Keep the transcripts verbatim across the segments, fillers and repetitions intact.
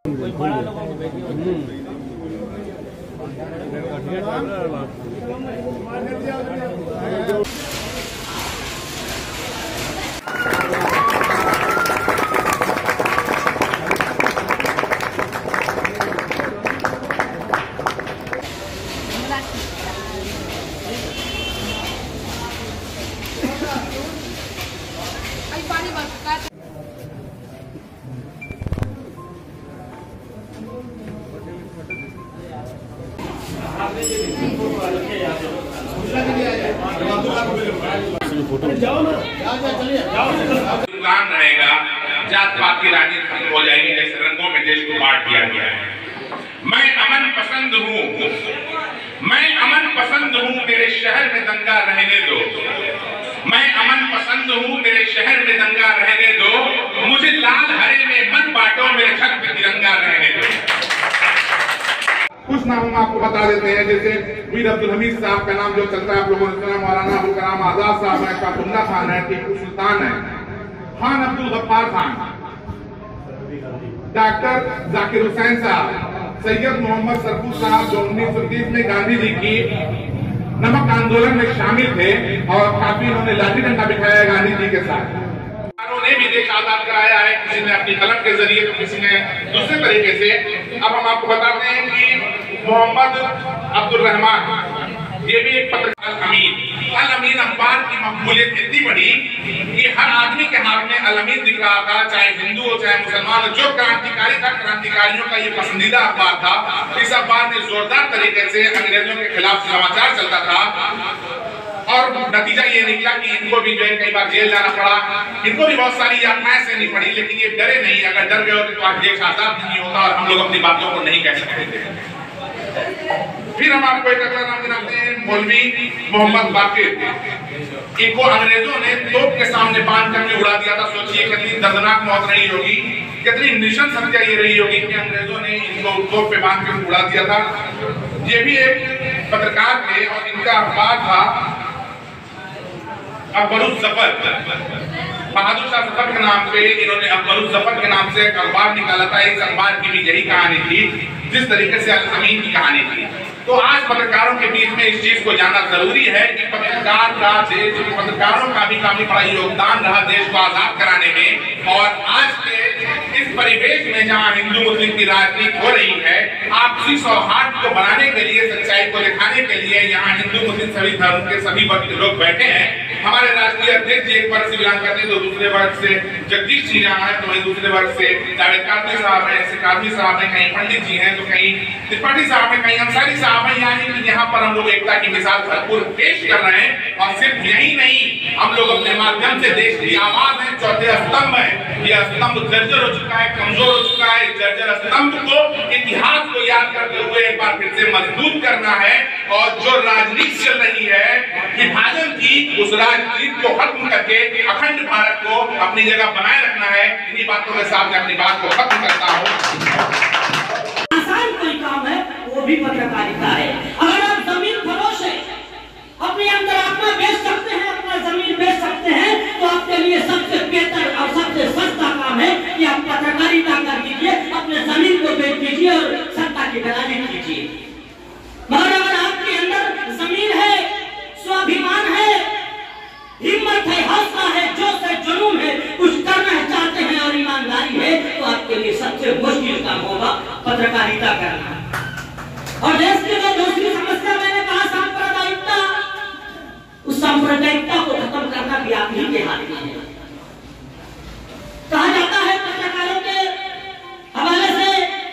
रहेगा, जात पात की राजनीति हो जाएगी, जैसे रंगों में देश को बांट दिया गया है। मैं अमन पसंद हूँ, मैं अमन पसंद हूँ, मेरे शहर में दंगा रहने दो। मैं अमन पसंद हूँ, मेरे शहर में दंगा रहने दो। मुझे लाल हरे में मत बांटो, मेरे छत पे तिरंगा रहने दो। कुछ नाम हम आपको बता देते हैं, जैसे मीर अब्दुल हमीद साहब का नाम जो चलता है आप लोगों ने सुना, मौलाना अबुल कलाम आजाद साहब है, काफुल्लाह खान है, टीपू सुल्तान है, खान अब्दुल गफ्फार खान, डॉक्टर जाकिर हुसैन साहब, सैयद मोहम्मद सरफू साहब जो उन्नीस सौ तीस में गांधी जी की नमक आंदोलन में शामिल थे और काफी उन्होंने लाठी डंडा बिठाया गांधी जी के साथ। ने भी देश आजाद कराया है, किसी ने अपनी कलम के जरिए तो किसी ने दूसरे तरीके से। अब हम आपको बताते हैं कि मोहम्मद अब्दुल रहमान ये भी एक पत्रकार, अल अमीन अल अमीन अखबार की मकबूलियत इतनी बढ़ी कि हर आदमी के हाथ में अल अमीन दिख रहा था, चाहे हिंदू हो चाहे मुसलमान हो। जो क्रांतिकारी था, क्रांतिकारियों का ये पसंदीदा अखबार था। इस अखबार में जोरदार तरीके से अंग्रेजों के खिलाफ समाचार चलता था और नतीजा ये निकला कि इनको भी जो है कई बार जेल जाना पड़ा, इनको भी बहुत सारी यातनाएं सहनी पड़ी, लेकिन ये डरे नहीं। अगर डर गए होते तो आज देश आजाद नहीं होता और हम लोग अपनी बातों को नहीं कह सकते थे। फिर हम आपको एक अगला नाम गिनाते हैं, मौलवी मोहम्मद बाकिर। इनको अंग्रेजों ने तोप के सामने बांध करके उड़ा दिया था। सोचिए कितनी दर्दनाक मौत रही होगी, कितनी निशन हत्या ये रही होगी कि अंग्रेजों ने इनको तोप पे बांध कर उड़ा दिया था। ये भी एक पत्रकार थे और इनका अखबार था अकबरुज़्ज़फ़र। बहादुर शाह जफर के नाम पे इन्होंने अकबरुज़्ज़फ़र के नाम से एक अखबार निकाला था। इस अखबार की भी यही कहानी थी जिस तरीके से अल अमीन की कहानी थी। तो आज पत्रकारों के बीच में इस चीज को जानना जरूरी है कि पत्रकार का देश पत्रकारों का भी काफी बड़ा योगदान रहा देश को आजाद कराने में। और आज के इस परिवेश में जहां हिंदू मुस्लिम की राजनीति हो रही है, आपसी सौहार्द को बनाने के लिए, सच्चाई को दिखाने के लिए यहाँ हिंदू मुस्लिम सभी धर्म के सभी वर्ग के लोग बैठे हैं। हमारे राष्ट्रीय अध्यक्ष जी एक वर्ग से बिलोंग करते हैं, तो दूसरे वर्ग से जगदीश जी यहाँ है, तो वही दूसरे वर्ग से जावेद कादरी साहब हैं, ऐसे कादरी साहब हैं, कहीं पंडित जी हैं, तो कहीं त्रिपाठी साहब हैं, कहीं अंसारी साहब हैं। यानी कि यहाँ पर हम लोग एकता की मिसाल भरपूर पेश कर रहे हैं। और सिर्फ यही नहीं, हम लोग अपने माध्यम से देश की आवाज है, चौथे स्तंभ है। यह स्तंभ जर्जर हो चुका है, कमजोर हो चुका है। जर्जर स्तंभ को, इतिहास को याद करते हुए एक बार फिर से मजबूत करना है। और जो राजनीति चल रही है विभाजन की, उस राजनीति को खत्म करके अखंड भारत को अपनी जगह बनाए रखना है। इन्हीं बातों के साथ मैं अपनी बात को खत्म करता हूँ। आसान कोई काम है वो भी पत्रकारिता है। अगर आप जमीन फरोश है, अपने अंदर आत्मा बेच सकते हैं, अपना जमीन बेच सकते हैं, तो आपके लिए सबसे बेहतर और सबसे सस्ता काम है कि आप पत्रकारिता कर दीजिए, अपने जमीन को बेच दीजिए और सत्ता की दलाली कीजिए। मगर अगर आपके अंदर जमीन है, स्वाभिमान है, हिम्मत है, हौसला है, जोश है, जुनून है, कुछ करना चाहते हैं और ईमानदारी है, तो आपके लिए सबसे मुश्किल काम होगा पत्रकारिता करना। और देश की जो दूसरी समस्या मैंने कहा सांप्रदायिकता, उस सांप्रदायिकता को खत्म करना भी आप ही के हाथ में है। कहा जाता है पत्रकारों के हवाले से,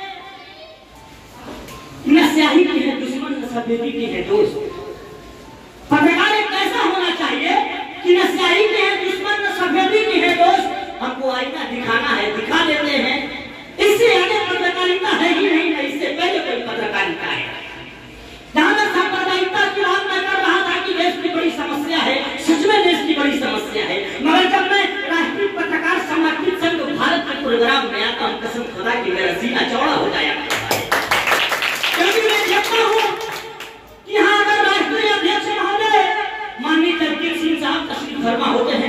न स्याही की है दुश्मन, न सफेदी की है दोस्त। पत्रकार एक ऐसा होना चाहिए कि न स्याही के है दुश्मन, न सफेदी की है दोस्त। हमको आईना दिखाना है, दिखा देते हैं। इससे आगे पत्रकारिता है ही नहीं, ना इससे पहले कोई पत्रकारिता है। जहां तक सांप्रदायिकता की बात मैं कर रहा था कि देश की बड़ी समस्या है, सच में देश की बड़ी समस्या है। मगर जब मैं राष्ट्रीय पत्रकार समर्थित संघ भारत के प्रोग्राम में आता हूँ, कसम खुदा की मेरा सीना चौड़ा हो जाया, क्योंकि मैं देखता हूँ कि यहाँ अगर राष्ट्रीय अध्यक्ष महोदय माननीय जगदीश सिंह साहब तशरीफ फरमा होते हैं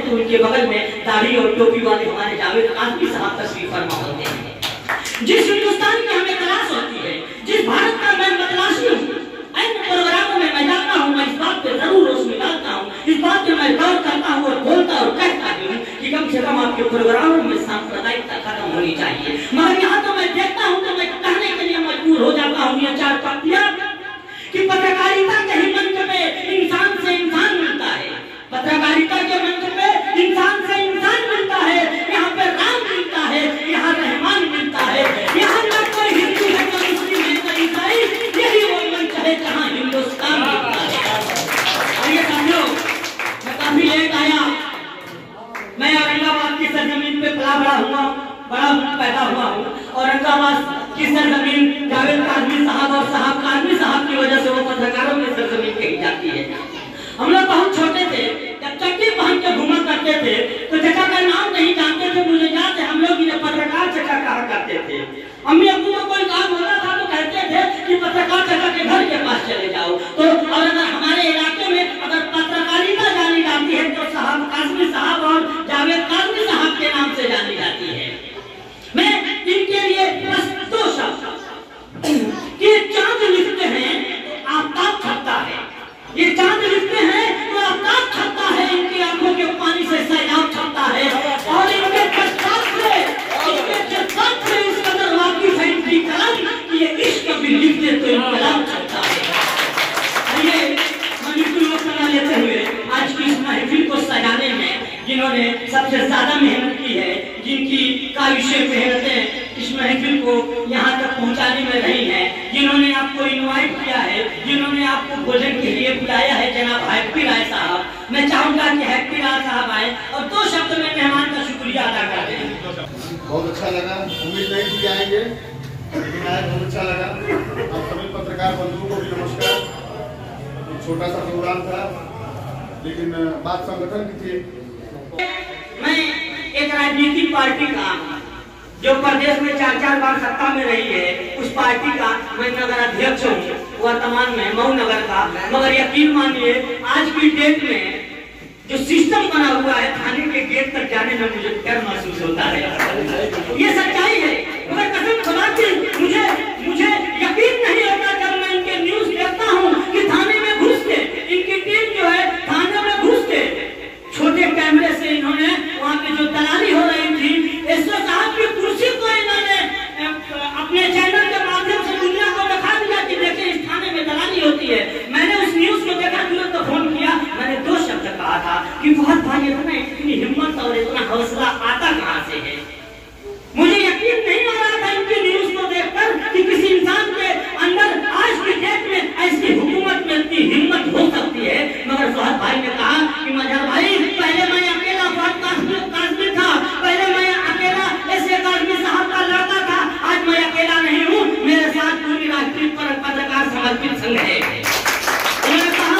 आपको भोजन के लिए बुलाया है जनाब हैप्पी राय साहब। मैं चाहूंगा कि हैप्पी राय साहब आए और दो शब्द में मेहमान का शुक्रिया अदा कर दें। बहुत अच्छा लगा, उम्मीद नहीं थी आएंगे, लेकिन आए, बहुत अच्छा लगा। आप सभी पत्रकार बंधुओं को भी नमस्कार। छोटा सा प्रोग्राम था, लेकिन बात संगठन की थी। मैं एक राजनीतिक पार्टी का जो प्रदेश में चार चार बार सत्ता में रही है, उस पार्टी का मैं नगर अध्यक्ष हूँ वर्तमान में मऊ नगर का। मगर यकीन मानिए आज की डेट में जो सिस्टम बना हुआ है, थाने के गेट तक जाने में मुझे डर महसूस होता है। ये सच्चाई है, मगर कसम खुदा की मुझे मुझे यकीन नहीं होता जब मैं इनके न्यूज देखता हूँ कि थाने में घुस के इनकी टीम जो है थाने में घुस के छोटे कैमरे से इन्होंने वहाँ पे जो दलाली हो रही थी, एसओ साहब की कुर्सी को इन्होंने अपने चैनल के माध्यम से दुनिया को दिखा दिया कि देखिए इस थाने में दलाली होती है। मैंने उस न्यूज को देखा, तुरंत तो फोन किया। मैंने दो शब्द कहा था कि बहुत भाई इतना इतनी हिम्मत और इतना हौसला आता कहाँ से है। मुझे यकीन नहीं हो रहा था इनकी न्यूज को देखकर कि किसी इंसान के अंदर आज की डेट में ऐसी हुकूमत में इतनी हिम्मत हो सकती है। मगर सुहास भाई ने कहा कि मजहर भाई पहले मैं अकेला काश्मीर था, पहले मैं अकेला ऐसे काश्मीर साहब का लड़का था, आज मैं अकेला नहीं हूँ, मेरे साथ पूरी राष्ट्रीय पत्रकार समर्पित संघ है। उन्होंने कहा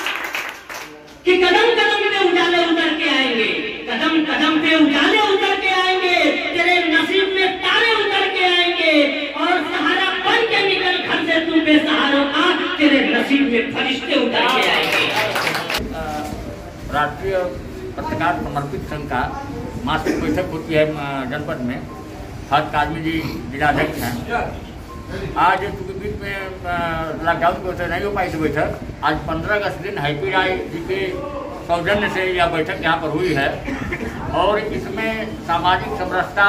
कि कदम कदम पे उजाले उतर के आएंगे, कदम कदम पे उजाले उतर के आएंगे, तेरे नसीब में तारे उतर के आएंगे और सहारा बन के निकल घर से तू बेसहारों का, तेरे नसीब में फरिश्ते उतर के आएंगे। राष्ट्रीय पत्रकार समर्पित संघ का मासिक बैठक होती है जनपद में। हर्ष काजमी जी जिलाध्यक्ष हैं। आज चूंकि बीच में लॉकडाउन की वजह से नहीं हो पाई थी बैठक, आज पंद्रह अगस्त दिन हैप्पी राय जी के सौजन्य से यह बैठक यहाँ पर हुई है और इसमें सामाजिक समरसता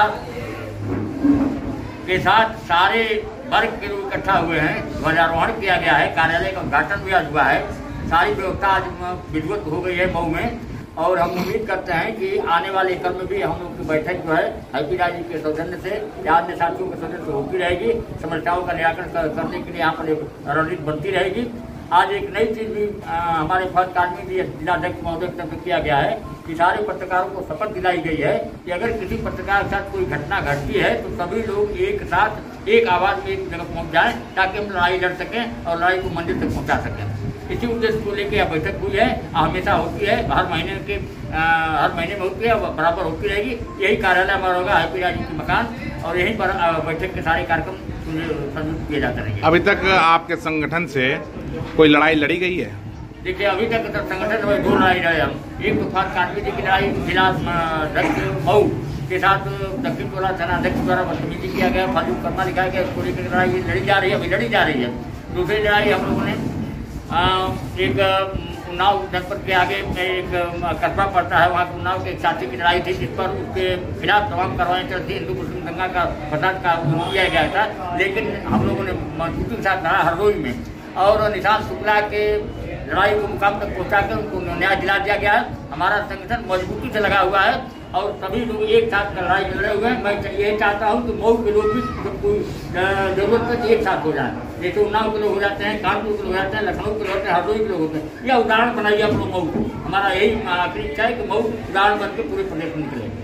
के साथ सारे वर्ग के लोग इकट्ठा हुए हैं। ध्वजारोहण किया गया है, कार्यालय का उद्घाटन भी आज हुआ है, सारी व्यवस्था आज विधिवत हो गई है मऊ में और हम उम्मीद करते हैं कि आने वाले कल में भी हम लोग की बैठक जो है हैप्पी राय जी के सौजन्य से या अन्य साथियों के सौजन्य से होती रहेगी। समस्याओं का निराकरण करने के लिए यहाँ पर एक रणनीति बनती रहेगी। आज एक नई चीज भी आ, हमारे फर्स्ट कानूनी जी जिलाध्यक्ष महोदय की तरफ से किया गया है कि सारे पत्रकारों को शपथ दिलाई गई है कि अगर किसी पत्रकार के साथ कोई घटना घटती है तो सभी लोग एक साथ एक आवाज में एक जगह पहुंच जाएं ताकि हम लड़ाई लड़ सकें और लड़ाई को मंजिल तक पहुंचा सकें। इसी उद्देश्य को लेकर यह बैठक हुई है, हमेशा होती है, हर महीने के आ, हर महीने में होती है, बराबर होती रहेगी। यही कार्यालय हमारा होगा हैप्पी राय जी के मकान और यहीं पर बैठक के सारे कार्यक्रम संयुक्त किए जाते रहेंगे। अभी तक आपके संगठन से कोई लड़ाई लड़ी गई है? देखिए अभी तक तो संगठन में दो लड़ाई रहे हम। एक तो फर्स्ट कानवी जी की लड़ाई जिला अध्यक्ष मऊ के साथ दक्षिण टोला थाना अध्यक्ष द्वारा बदतमीजी किया गया, फालतू करना लिखा गया, इसको लेकर लड़ाई लड़ी जा रही है, अभी लड़ी जा रही है। दूसरी लड़ाई हम लोगों ने एक उन्नाव जनपद के आगे एक कस्बा पड़ता है, वहाँ उन्नाव के एक साथी की लड़ाई थी जिस पर उसके खिलाफ तमाम कार्रवाई चलती हिंदू मुस्लिम दंगा का फसाद का किया गया था, लेकिन हम लोगों ने मजबूती के साथ लड़ा हरदोई में और निशांत शुक्ला के लड़ाई को मुकाम तक पहुँचा कर उनको न्याय दिला दिया गया है। हमारा संगठन मजबूती से लगा हुआ है और सभी लोग एक साथ लड़ाई लड़े हुए हैं। मैं यही चाहता हूँ कि मऊ के लोग भी जब कोई जरूरत है एक साथ हो जाए, जैसे उन्नाव के लोग हो जाते हैं, कानपुर के लोग हो जाते हैं, लखनऊ के लोग होते हैं, हरदोई के लोग होते हैं। यह उदाहरण बनाइए आप लोग मऊ को। हमारा यही आखिरी इच्छा है कि मऊ उदाहरण बन के पूरे प्रदेश में निकले।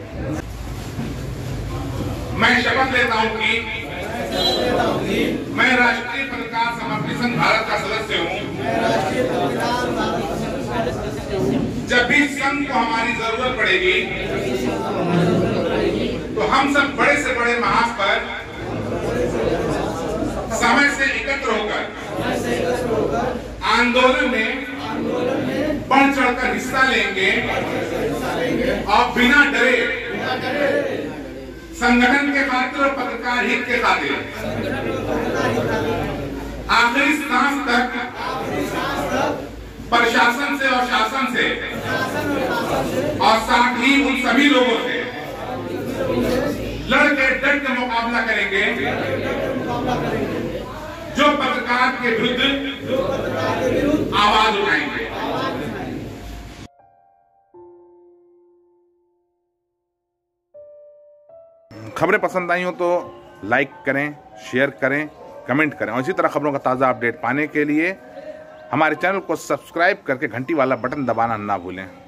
मैं शपथ लेता हूँ कि मैं राष्ट्रीय पत्रकार समर्पित संघ भारत का सदस्य हूँ। जब भी संघ को हमारी जरूरत पड़ेगी तो हम सब बड़े से बड़े महास पर समय से एकत्र होकर आंदोलन में बढ़ चढ़कर हिस्सा लेंगे और बिना डरे संगठन के खातिर और पत्रकार हित के खातिर आखिरी सांस तक प्रशासन से और शासन से और साथ ही उन सभी लोगों से लड़ के डट के मुकाबला करेंगे जो पत्रकार के विरुद्ध आवाज उठाएंगे। खबरें पसंद आई हो तो लाइक करें, शेयर करें, कमेंट करें और इसी तरह खबरों का ताज़ा अपडेट पाने के लिए हमारे चैनल को सब्सक्राइब करके घंटी वाला बटन दबाना ना भूलें।